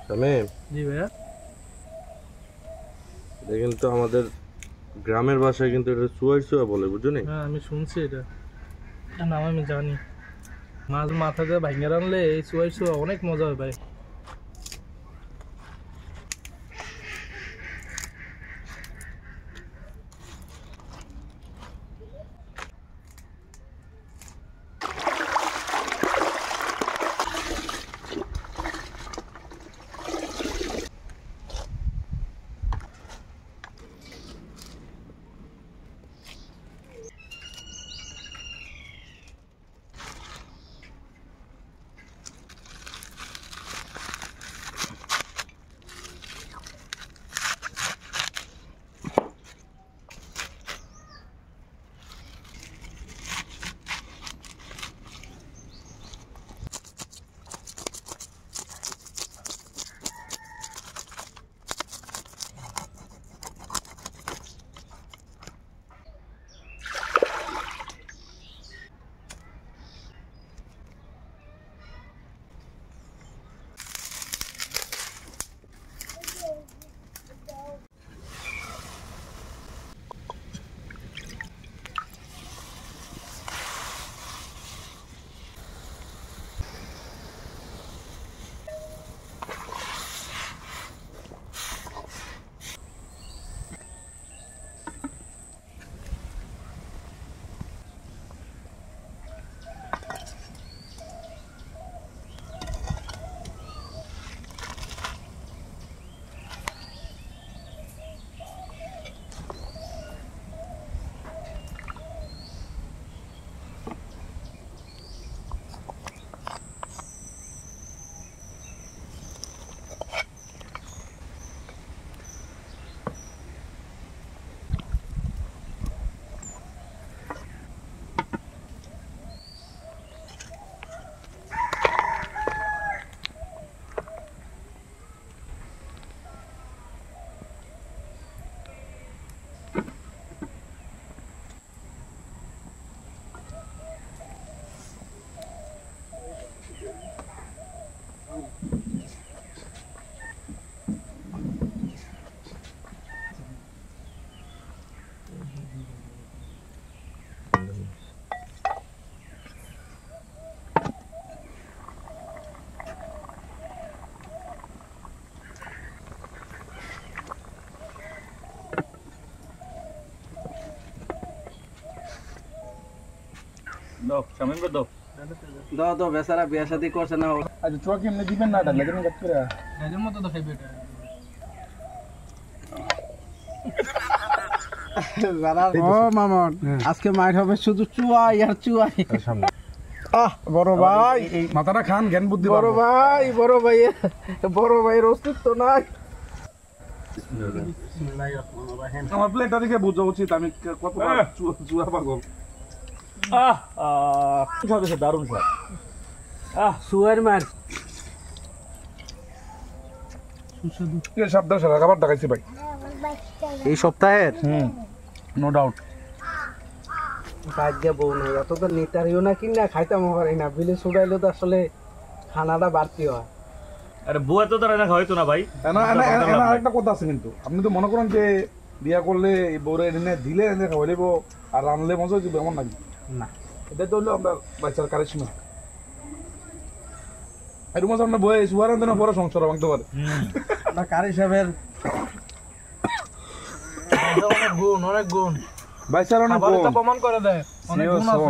শামীম। জি ভাইয়া। এটা কিন্তু আমাদের গ্রামের ভাষায় কিন্তু এটা চুয়া বলে, বুঝছো নি? হ্যাঁ আমি শুনছি এটা নাম আমি জানি। মাছ মাথা দিয়ে ভাঙিয়ে রানলে এই চুয়া অনেক মজা হয় ভাই। দাও শামিম ভাই দাও দাও তো বেচারা বিয়া শাদী করছে না। আচ্ছা চোয়া কেমনে দিবেন না ডালে দেবেন কাট করে এদের মতো তো খাইবে এটা। ও মামন আজকে মাইর হবে শুধু চুয়াই আর চুয়াই। সামনে বড় ভাই এই মাথাটা খান জ্ঞান বুদ্ধি বড় ভাইয়ের অস্তিত্ব নাই। আমার প্লেটটা দেখে বোঝা উচিত আমি কত চুয়া পাগল। দারুণ স্যার চুয়ার মার সাবধান স্যার খাবার দেখাইছি ভাই এই সপ্তাহের। নো ডাউট ভাগ্যে বউ নাই, অত তো নেতারিও না কিনা খাইতাম পারি না। বিলে ছুটাইলে তো আসলে খানাটা বাড়তি হয়। আরে বুয়া তো তারা না হয়তো না ভাই। আরেকটা কথা আছে কিন্তু আপনি তো মনে করেন যে বিয়া করলে এই বউরে এনে দিলে এনে খাওয়াই দেবো আর রানলে মজা দিব এমন নাকি? না এটা তো হলো আমরা বাচ্চার কারিশমা। এরকম মাঝে আমরা বয়ে সুয়ার আনতে না বড় সংসার ভাঙতে পারে না কারি সাহেবের অনেক গুণ অনেক গুণ বাচ্চার অনেক খাবারটা প্রমাণ করে দেয় অনেক গুণ আছে।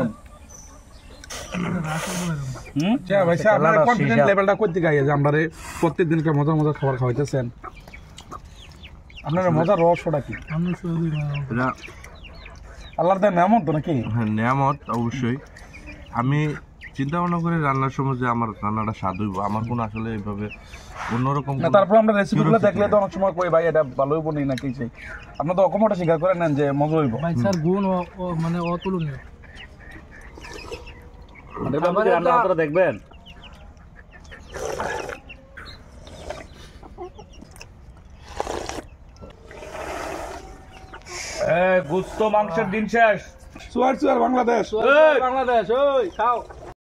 আপনার কনফিডেন্ট লেভেলটা কই থেকে আইছে যে আমরারে প্রত্যেকদিনকে মজা মজা খাবার খাওয়াইতেছেন? আপনার মজার রহস্যটা কি? আমি শুধু এটা আল্লাহর দেন নেয়ামত তো নাকি? হ্যাঁ নিয়ামত অবশ্যই। আমি চিন্তা ভাবনা করি রান্নার সময় যে আমার রান্নাটা স্বাদ হইব, আমার কোনো আসলে এইভাবে অন্যরকম না। তারপর আমরা রেসিপিগুলো দেখলে তো অনেক সময় কই ভাই এটা ভালো হইব নি নাকি চাই। আপনি তো অকমটা স্বীকার করে নেন যে মজা হইব। ভাই স্যার গুণ মানে অতুলনীয়। রান্না আপনারা দেখবেন। গুস্ত মাংসের দিন শেষ। সুয়ার বাংলাদেশ বাংলাদেশ ওই খাও।